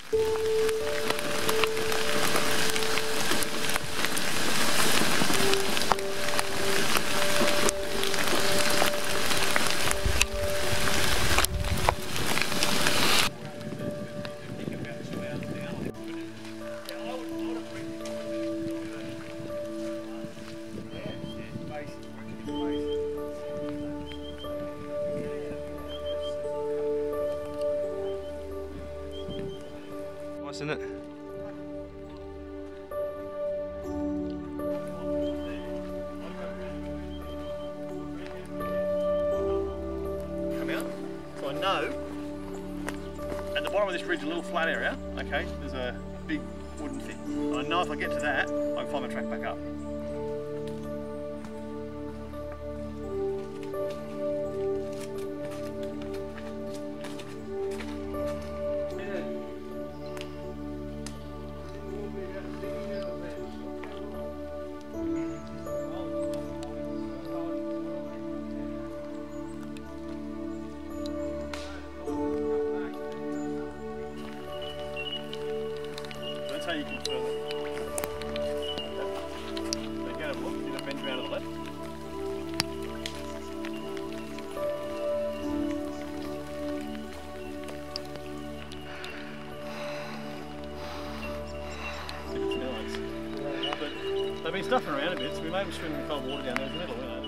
Isn't it? Come out. So I know at the bottom of this ridge, a little flat area, okay, there's a big wooden thing. And I know if I get to that, I can find my track back up. That's how you can further. So get a look, you know, bend around to the left. But they've been stuffing around a bit, so we may be swimming in cold water down there in the middle, you know.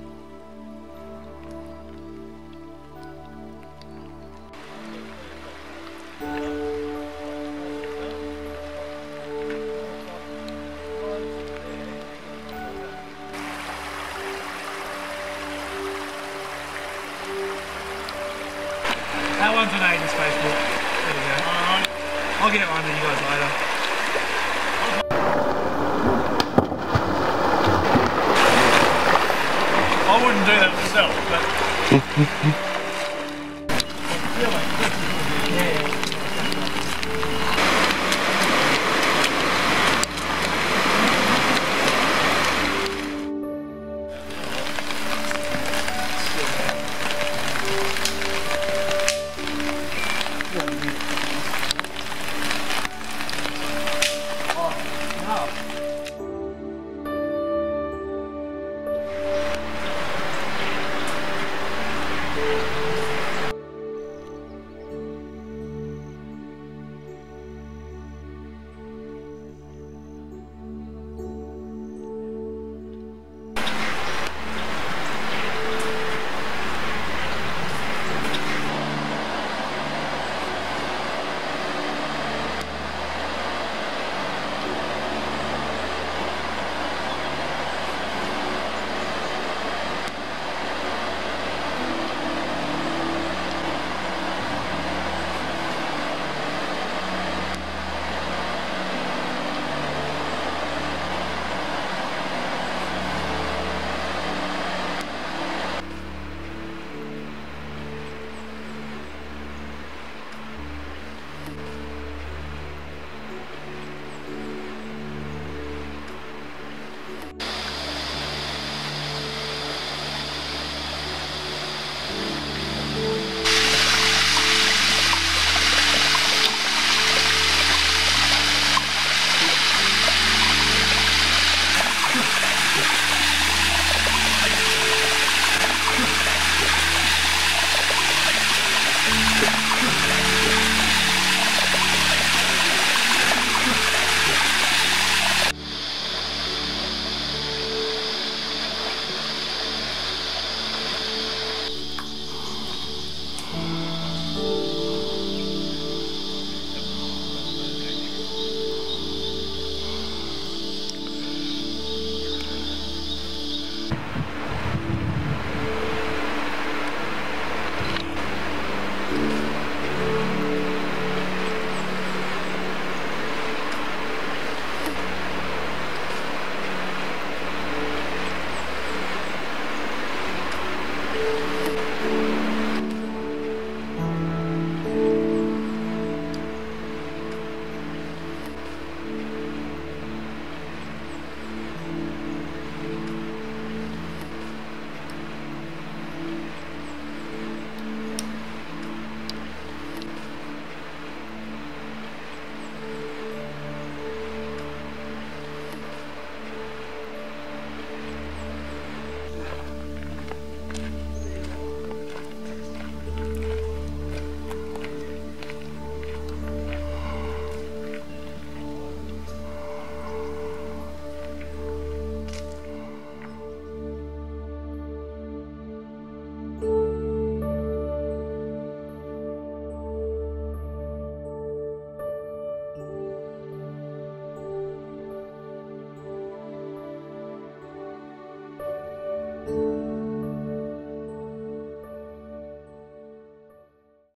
That one's on Aiden's Facebook. There we go. Alright. I'll get one to you guys later. I wouldn't do that myself, but... you.